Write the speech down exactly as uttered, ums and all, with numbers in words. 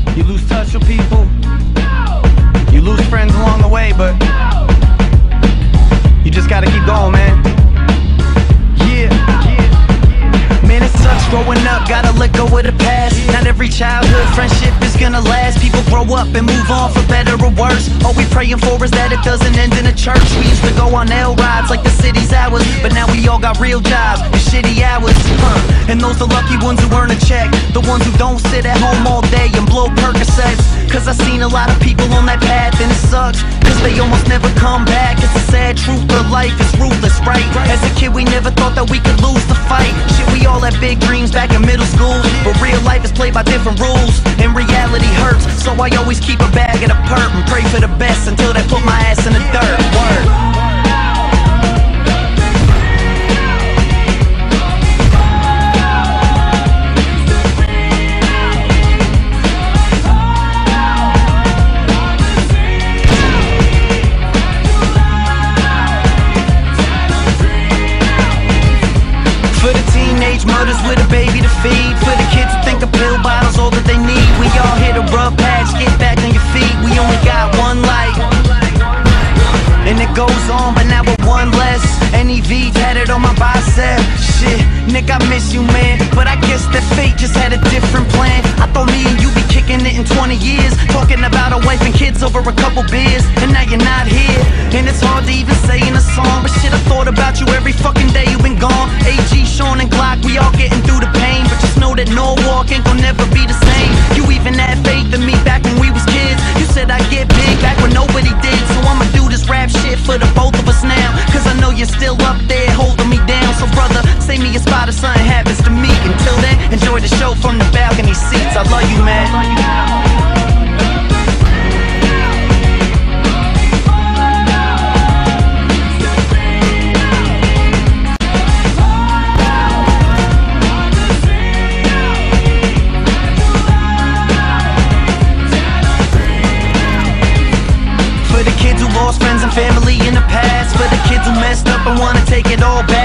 You lose touch with people, you lose friends along the way, but you just gotta keep going, man. Yeah, man, it sucks growing up, gotta let go of the past. Not every childhood friendship is gonna last. People grow up and move on for better or worse. All we praying for is that it doesn't end in a church. We used to go on L rides like the city's ours, but now we all got real jobs and shitty hours, huh? And those the lucky ones who earn a check, the ones who don't sit at home all day and blow Percocets. Cause I seen a lot of people on that path and it sucks, cause they almost never come back. It's a sad truth, their life is ruthless, right? As a kid we never thought that we could lose the fight. Shit, we all had big dreams back in middle school, but real life is played by different rules, and reality hurts. So I always keep a bag of the perp and pray for the best until they put my ass in the dirt. Word. For the teenage mothers with a baby to feed, for the kids who think a pill bottle's all that they need. We all hit a rough patch, get back on your feet. We only got one life, and it goes on, but now we're one less. N E V tatted on my bicep. Shit, Nick, I miss you, man, but I guess that fate just had a different plan. I thought me and you be kicking it in twenty years, talking about a wife and kids over a couple beers, and now you're not here. And it's hard to even say in a song, but shit, I thought about you every fucking day you've been gone. A G, Sean, and Glock, we all getting through the pain, but just know that Norwalk ain't gon' never be the same. You even had faith in me back when we was kids. You said I'd get big back when nobody did, so I'ma do this rap shit for the both of us now, cause I know you're still up there holding me down. So brother, save me a spot if something happens to me. Until then, enjoy the show from the balcony seats. I love you, man. For the kids who lost friends and family in the past, for the kids who messed up and wanna take it all back.